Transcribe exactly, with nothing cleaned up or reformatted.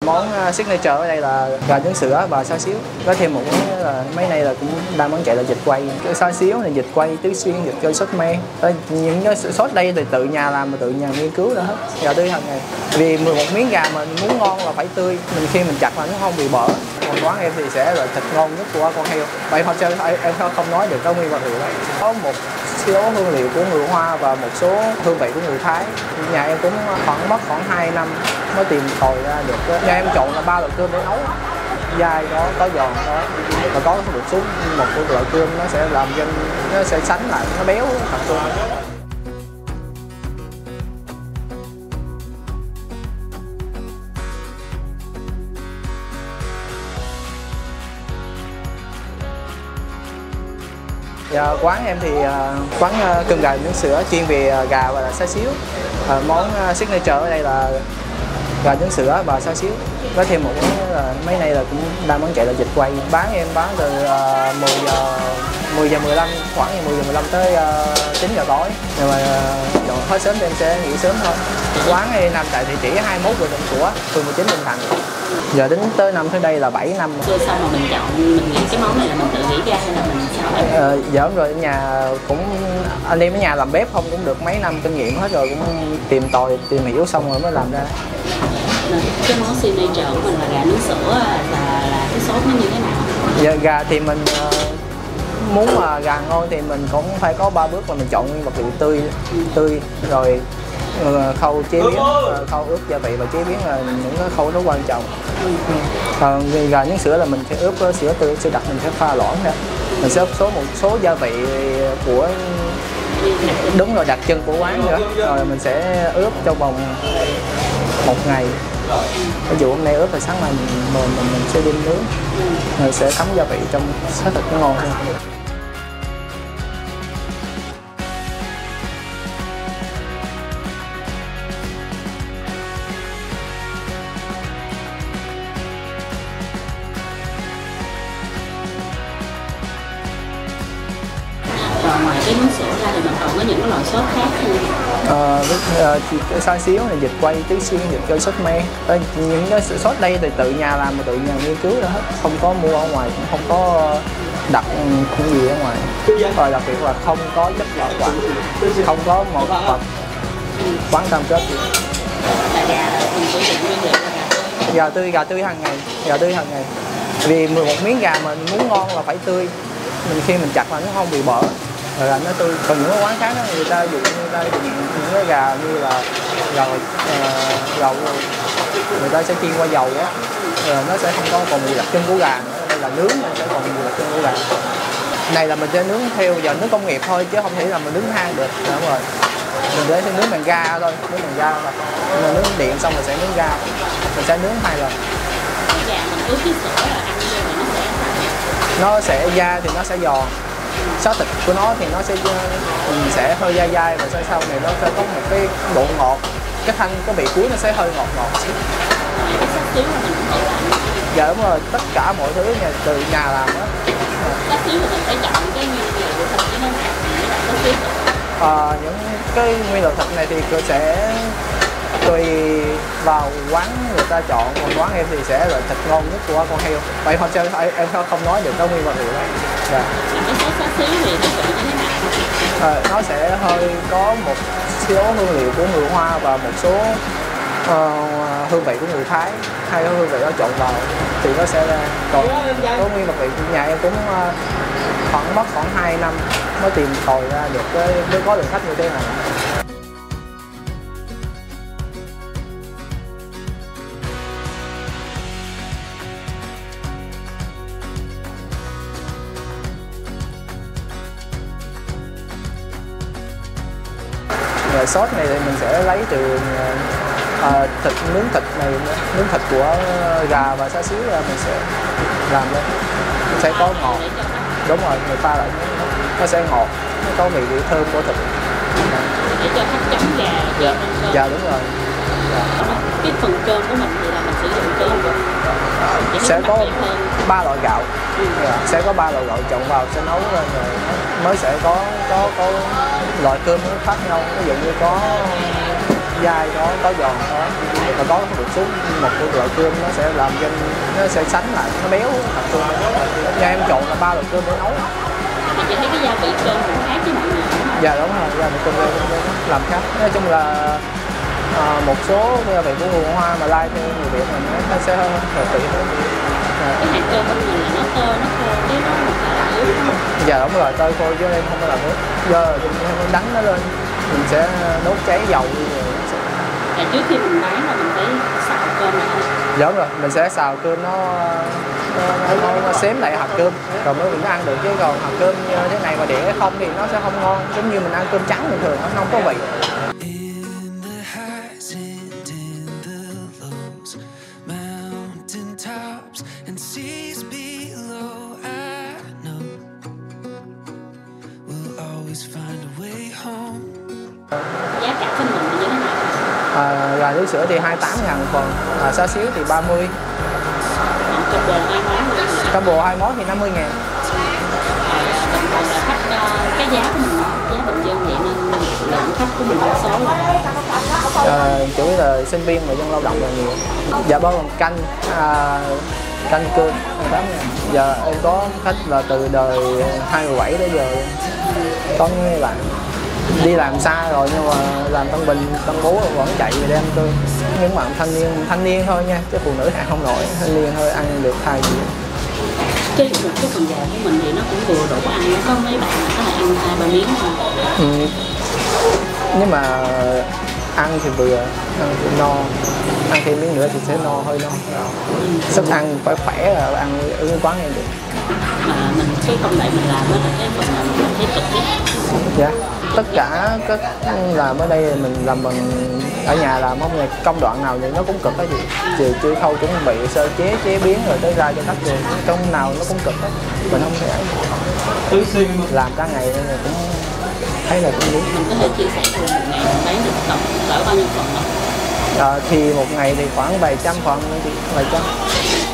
Món signature ở đây là gà nướng sữa và xá xíu. Có thêm một món là mấy này là cũng đang bán chạy là vịt quay. Cái xá xíu này vịt quay, tứ xuyên, vịt quay sốt me. Những cái sốt đây thì tự nhà làm mà tự nhà nghiên cứu ra hết. Gà tươi hàng ngày. Vì một miếng gà mà muốn ngon là phải tươi. Mình khi mình chặt là nó không bị bở. Còn quán em thì sẽ là thịt ngon nhất của con heo. Vậy họ chơi em không nói được đâu nguyên vật liệu đó. Có một số hương liệu của người Hoa và một số hương vị của người Thái. Nhà em cũng khoảng mất khoảng hai năm mới tìm tòi ra được. Nhà em chọn là ba loại cơm để nấu, dai đó, có giòn đó, và có một số một loại cơm nó sẽ làm cho nó sẽ sánh lại, nó béo thật hơn. Dạ, quán em thì uh, quán uh, cơm gà nướng sữa chuyên về uh, gà và xá xíu. Uh, món uh, signature ở đây là gà nướng sữa và xá xíu. Có thêm một món là mấy này là cũng đang bán chạy là vịt quay. Bán em bán từ uh, mười giờ mười lăm, khoảng mười giờ mười lăm tới uh, chín giờ tối. Nhưng mà uh, dọn hết sớm thì em sẽ nghỉ sớm thôi. Quán em nằm tại địa chỉ hai mươi mốt Vườn Đình Của, phường mười chín Bình Thạnh. Giờ đến tới năm tới đây là bảy năm. Rồi sau mà mình chọn, mình nghĩ cái món này là mình tự nghĩ ra hay là mình sao? Ờ, dạ đúng rồi, ở nhà cũng anh em ở nhà làm bếp không cũng được mấy năm kinh nghiệm hết rồi, cũng tìm tòi tìm hiểu xong rồi mới làm ra. Cái món signature của mình là gà nướng sữa và là cái sốt nó như thế nào? Dạ, gà thì mình uh, muốn mà gà ngon thì mình cũng phải có ba bước là mình chọn nguyên vật liệu tươi, ừ. tươi rồi uh, khâu chế biến, uh, khâu ướp gia vị và chế biến là những cái khâu rất quan trọng. Ừ. Còn uh, gà nướng sữa là mình sẽ ướp sữa tươi, sữa đặc mình sẽ pha loãng ra, mình sẽ ướp số một số gia vị của đúng rồi đặc trưng của quán nữa, rồi mình sẽ ướp trong vòng một ngày. Ví dụ hôm nay ướp thì sáng mai mình, mình, mình, mình sẽ đem nướng, rồi sẽ thấm gia vị trong xác thịt nó ngon hơn. Ngoài cái nướng sữa ra thì mình còn có những cái loại sốt khác không? Ờ, uh, xá xíu này, vịt quay, tứ xuyên, vịt quay sốt me. Những cái sốt đây thì tự nhà làm mà tự nhà nghiên cứu ra hết, không có mua ở ngoài, cũng không có đặt cũng gì ở ngoài. Và đặc biệt là không có chất bảo quản, không có một vật quán cam kết gì. Gà tươi, gà tươi hàng ngày, gà tươi hàng ngày. Vì một miếng gà mà muốn ngon là phải tươi. Mình khi mình chặt là nó không bị bở, rồi là nó tươi. Còn những cái quán khác đó, người ta dùng người ta dùng những cái gà như là gầu uh, gầu người ta sẽ chiên qua dầu á, rồi nó sẽ không có còn mùi đặc trưng của gà nữa. Đây là nướng nó sẽ còn mùi đặc trưng của gà. Này là mình sẽ nướng theo giờ nướng công nghiệp thôi chứ không thể là mình nướng than được. Đúng rồi, mình để sẽ nướng bằng ga thôi, nướng bằng ga mà mình nướng điện xong rồi sẽ nướng ga, mình sẽ nướng hai lần. Gà mình ướp với sữa là ăn vô mà nó sẽ nó sẽ da thì nó sẽ giòn, sốt thịt của nó thì nó sẽ mình sẽ hơi dai dai, và sau sau này nó sẽ có một cái độ ngọt, cái thanh cái vị cuối nó sẽ hơi ngọt ngọt xíu. Dạ đúng rồi, tất cả mọi thứ nhà từ nhà làm đó. Xá xíu mình phải chọn cái nguyên liệu của thịt như thế nào để làm xá xíu? À, những cái nguyên liệu thịt này thì tôi sẽ tùy vào quán người ta chọn, còn quán em thì sẽ là thịt ngon nhất của con heo. Vậy họ chơi em không nói được đâu nguyên vật liệu đó. Dạ. Cái sốt xá xíu thì nó vị như thế nào? À, nó sẽ hơi có một số hương liệu của người Hoa và một số uh, hương vị của người Thái. Hai cái hương vị đó trộn vào thì nó sẽ ra. Còn có nguyên vật liệu của nhà em cũng uh, khoảng mất khoảng hai năm mới tìm tòi ra được cái mới có lượng khách như thế này. Rồi sốt này thì mình sẽ lấy từ uh, thịt nướng thịt này, nướng thịt của gà và xá xíu ra mình sẽ làm lên, nó sẽ có ngọt. Đúng rồi, người pha lại nó sẽ ngọt, nó có vị thơm của thịt. Để cho khách chấm gà. Dạ, dạ đúng rồi. Dạ. Cái phần cơm của mình thì là mình sử dụng cơm rồi. Sẽ có ba loại gạo, ừ. Dạ, sẽ có ba loại gạo trộn vào sẽ nấu lên rồi mới sẽ có có có loại cơm khác nhau. Ví dụ như có dai, có có giòn, có và có được xuống một loại cơm nó sẽ làm cho nó sẽ sánh lại, nó béo hạt cơm. Nhà em trộn là ba loại cơm để nấu. Thì chị thấy cái gia vị cơm cũng khác với mọi người đúng không? Dạ đúng rồi, gia vị cơm đây làm khác. Nói chung là à, một số gia vị của người Hoa mà lai theo người Việt mình nó sẽ hơi hợp vị hơn. Cái hạt cơm của mình là nó tơ, nó khô, cái nó một phải là ướp không? Dạ đúng rồi, tơi khô chứ em không có làm nước. Giờ mình đánh nó lên, mình sẽ đốt cháy dầu đi rồi. Là trước khi mình bán là mình phải xào cơm lại. Dạ đúng rồi, mình sẽ xào cơm nó nó, nó, nó xém lại hạt cơm rồi mới mình ăn được, chứ còn hạt cơm như thế này mà để không thì nó sẽ không ngon, giống như mình ăn cơm trắng bình thường nó không có vị. Giá cả cho mình như thế nào? À, gà nước sữa thì hai mươi tám ngàn một phần, à, xá xíu thì ba mươi. Còn combo hai món nữa. Combo hai món thì năm mươi ngàn. Bình thường là khách, cái giá của mình, giá bình dân vậy nên lượng khách của mình đa số là À, chủ yếu là sinh viên và dân lao động là nhiều. Dạ bao gồm canh, à, canh cơm hai mươi tám ngàn. Giờ em có khách là từ đời hai mươi bảy đến giờ, có những bạn đi làm xa rồi nhưng mà làm Tân Bình, Tân Phú vẫn chạy về đem cơm. Những bạn thanh niên thanh niên thôi nha, chứ phụ nữ ăn không nổi, thanh niên thôi ăn được hai gì. cái một cái phần gà của mình thì nó cũng vừa đủ ăn, có mấy bạn là có thể ăn hai ba miếng thôi. Ừ. Nhưng mà ăn thì vừa, ăn thì no, ăn thêm miếng nữa thì sẽ no, hơi no. Ừ. Sức ăn phải khỏe là ăn ở quán em được. Mà mình cái công đoạn mình làm đó là cái phần nào mình thấy cực nhất. Dạ, tất cả các làm ở đây mình làm bằng ở nhà làm không, ngày công đoạn nào thì nó cũng cực cái gì, trừ chưa khâu chuẩn bị sơ chế chế biến rồi tới ra cho khách rồi, trong nào nó cũng cực hết, mình không thể làm cả ngày nên là cũng thấy là cũng đúng. Mình có thể chia sẻ được một ngày mình bán được tổng cỡ bao nhiêu phần không? À, thì một ngày thì khoảng vài trăm phần, thì vài trăm.